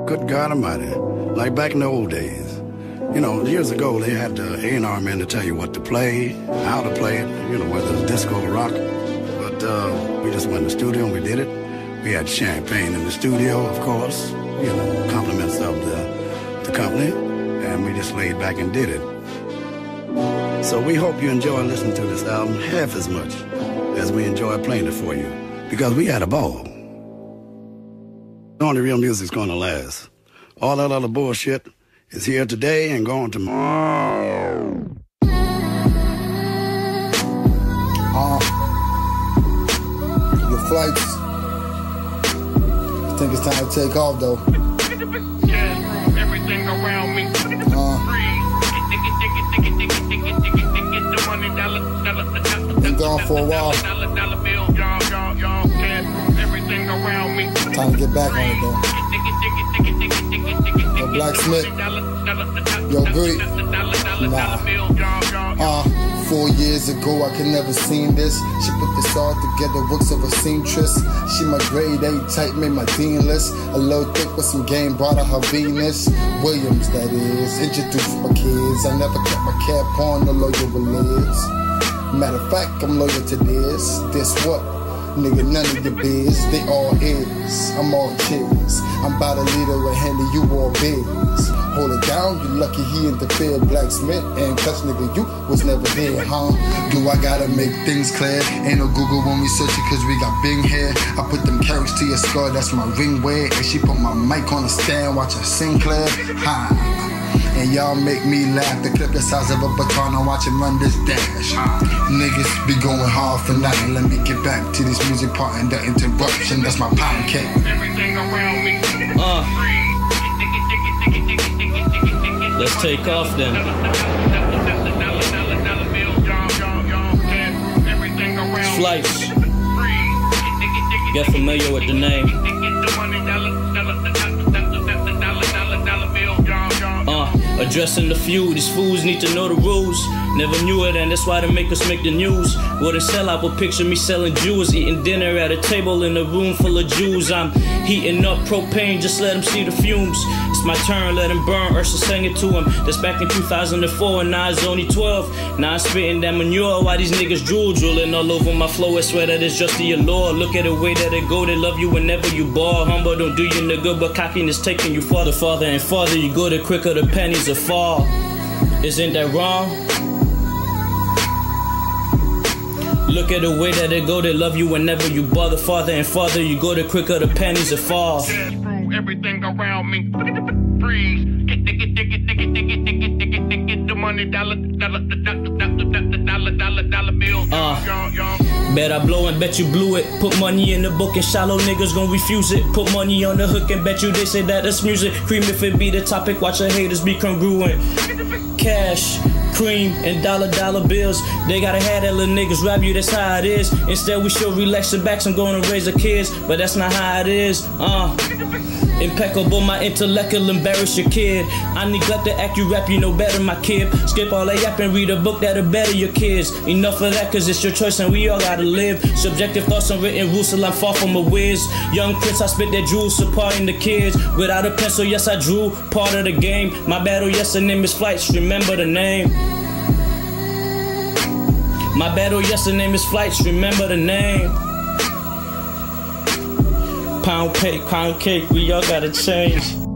Good God Almighty. Like back in the old days. You know, years ago, they had the A&R men to tell you what to play, how to play it, you know, whether it's disco or rock. But we just went in the studio and we did it. We had champagne in the studio, of course, you know, compliments of the company, and we just laid back and did it. So we hope you enjoy listening to this album half as much as we enjoy playing it for you, because we had a ball. Only real music's gonna last. All that other bullshit is here today and gone tomorrow. Your flights. I think it's time to take off, though. Everything around me. Been gone for a while. Everything around me. Time to get back on it, though. Yo, Black Smith. Yo, Great. Nah. 4 years ago, I could never seen this. She put this all together, works of a seamstress. She my grade A type, made my dean list. A little thick with some game, brought her Venus Williams, that is. Introduced my kids. I never kept my cap on, no loyal with lids. Matter of fact, I'm loyal to this. This what? Nigga, none of your biz. They all is. I'm all kids. I'm about a leader and handle you all biz. Hold it down, you lucky he interfered, Blacksmith. And cause nigga, you was never there, huh? Do I gotta make things clear? Ain't no Google when we search it, cause we got big hair. I put them carrots to your skull, that's my ring wear. And she put my mic on the stand, watch her Sinclair. Ha! And y'all make me laugh. The clip the size of a baton, I watch him run this dash. Niggas be going hard for nothing. Let me get back to this music part and the interruption. That's my pound cake. Everything around me. Let's take off then. Flightz. Get familiar with the name. Addressing the few, these fools need to know the rules. Never knew it, and that's why they make us make the news. Wouldn't sell out, but picture me selling jewels, eating dinner at a table in a room full of Jews. I'm heating up propane, just let them see the fumes. It's my turn, let him burn. Ursa sang it to him. That's back in 2004, and now it's only 12. Now I'm spitting that manure while these niggas drool, drooling all over my flow. I swear that it's just the allure. Look at the way that it go, they love you whenever you ball. Humble don't do you no good, but cockiness taking you farther, farther and farther. You go, the quicker the pennies will fall. Isn't that wrong? Look at the way that they go, they love you whenever you bother. Farther and farther you go, the quicker the pennies will fall. Everything around me. Freeze. Get the money, dollar bill. Bet I blow and bet you blew it. Put money in the book and shallow niggas gon' refuse it. Put money on the hook and bet you they say that it's music. Cream if it be the topic, watch your haters be congruent. Cash, cream, and dollar bills. They gotta have that little niggas rap you, that's how it is. Instead we should relax your backs, I'm gonna raise the kids. But that's not how it is, Impeccable, my intellect will embarrass your kid. I neglect to act, you rap, you know better, my kid. Skip all that yap and read a book that'll better your kids. Enough of that, cause it's your choice and we all gotta live. Subjective thoughts and written rules till I'm far from a whiz. Young Prince, I spit that jewels, supporting the kids. Without a pencil, yes I drew, part of the game. My battle, yes, the name is Flightz, remember the name. My battle, yes, the name is Flightz, remember the name. Pound cake, we all gotta change.